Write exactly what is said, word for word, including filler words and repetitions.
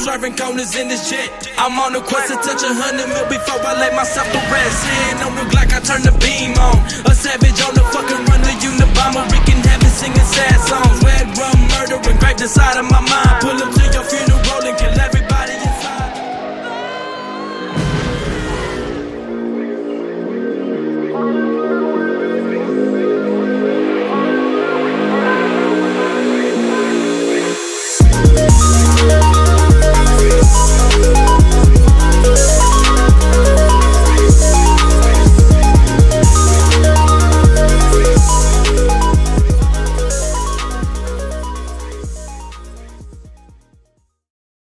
swerving corners in this jet. I'm on a quest to touch a hundred mil before I lay myself to rest. Hand on the Glock, I turn the beam on. A savage on the fucking run, the Unabomber, wreaking havoc, singing sad songs. Red rum, murder engraved inside of my mind. Pull up to your funeral and kill everybody.